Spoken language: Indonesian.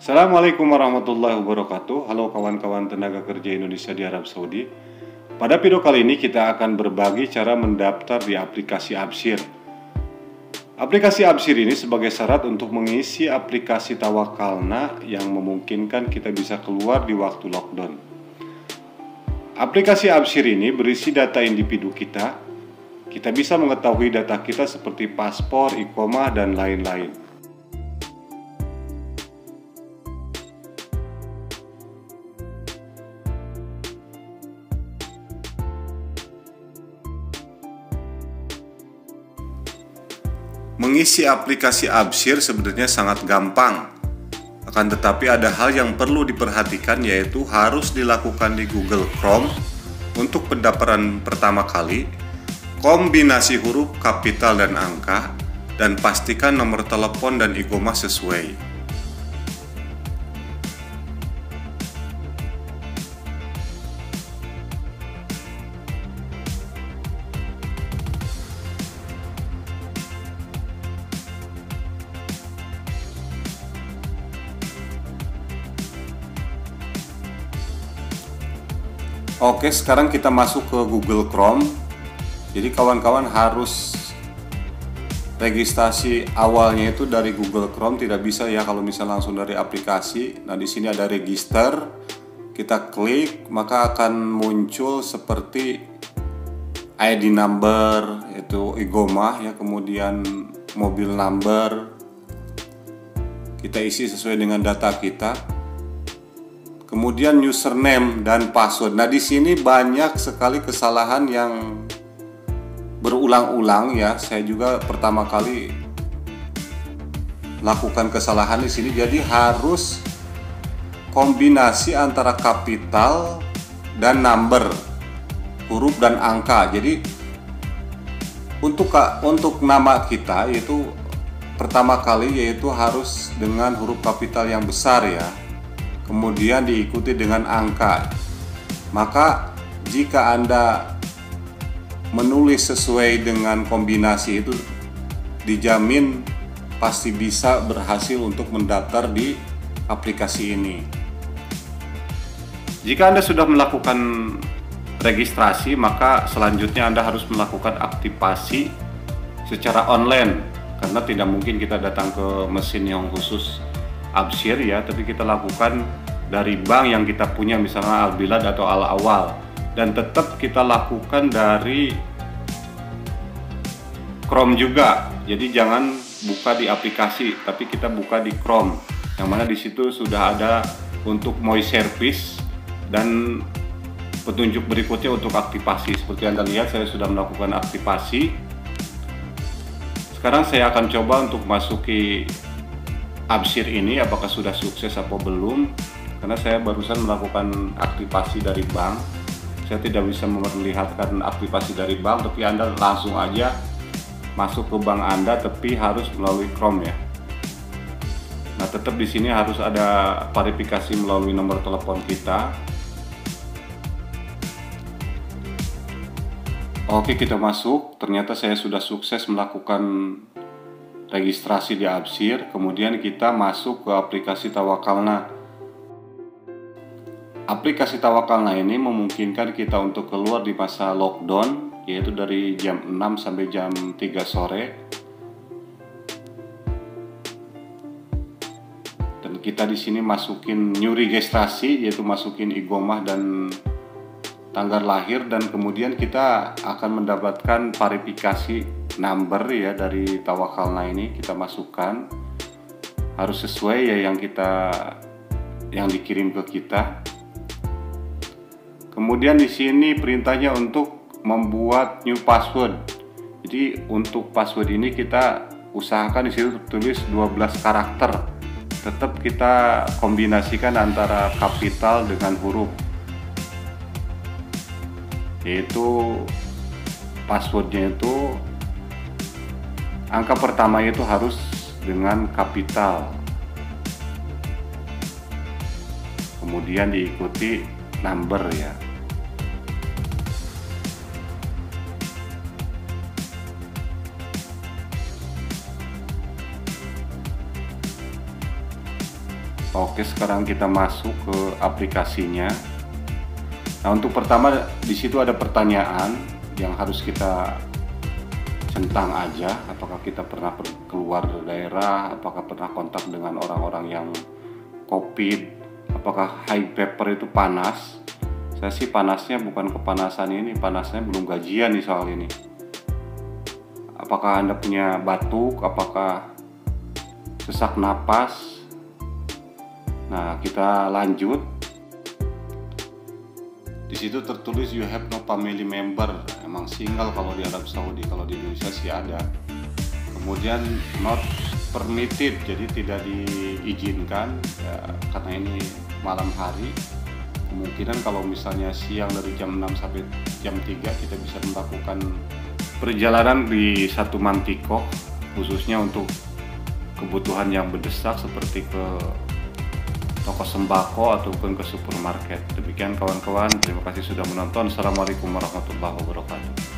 Assalamualaikum warahmatullahi wabarakatuh. Halo kawan-kawan tenaga kerja Indonesia di Arab Saudi. Pada video kali ini kita akan berbagi cara mendaftar di aplikasi Absir. Aplikasi Absir ini sebagai syarat untuk mengisi aplikasi Tawakalna yang memungkinkan kita bisa keluar di waktu lockdown. Aplikasi Absir ini berisi data individu kita. Kita bisa mengetahui data kita seperti paspor, iqomah, dan lain-lain. Mengisi aplikasi Absir sebenarnya sangat gampang. Akan tetapi ada hal yang perlu diperhatikan, yaitu harus dilakukan di Google Chrome untuk pendaftaran pertama kali, kombinasi huruf, kapital, dan angka, dan pastikan nomor telepon dan iqomah sesuai. Oke, sekarang kita masuk ke Google Chrome. Jadi kawan-kawan harus registrasi awalnya itu dari Google Chrome, tidak bisa ya kalau misalnya langsung dari aplikasi. Nah, di sini ada register. Kita klik, maka akan muncul seperti ID number, yaitu iqomah ya, kemudian mobil number. Kita isi sesuai dengan data kita. Kemudian username dan password. Nah, di sini banyak sekali kesalahan yang berulang-ulang ya. Saya juga pertama kali lakukan kesalahan di sini. Jadi harus kombinasi antara kapital dan number, huruf dan angka. Jadi untuk nama kita yaitu pertama kali yaitu harus dengan huruf kapital yang besar ya. Kemudian diikuti dengan angka. Maka jika Anda menulis sesuai dengan kombinasi itu, dijamin pasti bisa berhasil untuk mendaftar di aplikasi ini. Jika Anda sudah melakukan registrasi, maka selanjutnya Anda harus melakukan aktivasi secara online, karena tidak mungkin kita datang ke mesin yang khusus Absir ya, tapi kita lakukan dari bank yang kita punya, misalnya Albilad atau Al Awal, dan tetap kita lakukan dari Chrome juga. Jadi jangan buka di aplikasi, tapi kita buka di Chrome, yang mana di situ sudah ada untuk My Service dan petunjuk berikutnya untuk aktivasi. Seperti Anda lihat, saya sudah melakukan aktivasi. Sekarang saya akan coba untuk masuki Absir ini, apakah sudah sukses atau belum, karena saya barusan melakukan aktivasi dari bank. Saya tidak bisa memperlihatkan aktivasi dari bank, tapi Anda langsung aja masuk ke bank Anda, tapi harus melalui Chrome ya. Nah, tetap di sini harus ada verifikasi melalui nomor telepon kita. Oke, kita masuk. Ternyata saya sudah sukses melakukan registrasi di Absir. Kemudian kita masuk ke aplikasi Tawakalna. Aplikasi Tawakalna ini memungkinkan kita untuk keluar di masa lockdown, yaitu dari jam 6 sampai jam 3 sore. Dan kita di sini masukin new registrasi, yaitu masukin iqomah dan tanggal lahir, dan kemudian kita akan mendapatkan verifikasi number ya dari Tawakalna ini. Kita masukkan, harus sesuai ya yang dikirim ke kita. Kemudian di sini perintahnya untuk membuat new password. Jadi untuk password ini kita usahakan di situ tulis 12 karakter. Tetap kita kombinasikan antara kapital dengan huruf. Yaitu passwordnya itu angka pertama itu harus dengan kapital, kemudian diikuti number ya. Oke, sekarang kita masuk ke aplikasinya. Nah, untuk pertama di situ ada pertanyaan yang harus kita centang aja. Apakah kita pernah keluar dari daerah? Apakah pernah kontak dengan orang-orang yang COVID? Apakah high fever itu panas? Saya sih panasnya bukan kepanasan ini, panasnya belum gajian nih soal ini. Apakah Anda punya batuk? Apakah sesak napas? Nah, kita lanjut. Di situ tertulis you have no family member. Emang single kalau di Arab Saudi, kalau di Indonesia sih ada. Kemudian not permitted, jadi tidak diizinkan ya, karena ini malam hari. Kemungkinan kalau misalnya siang dari jam 6 sampai jam 3 kita bisa melakukan perjalanan di satu mantikoh, khususnya untuk kebutuhan yang mendesak seperti ke toko sembako ataupun ke supermarket. Demikian kawan-kawan, terima kasih sudah menonton. Assalamualaikum warahmatullahi wabarakatuh.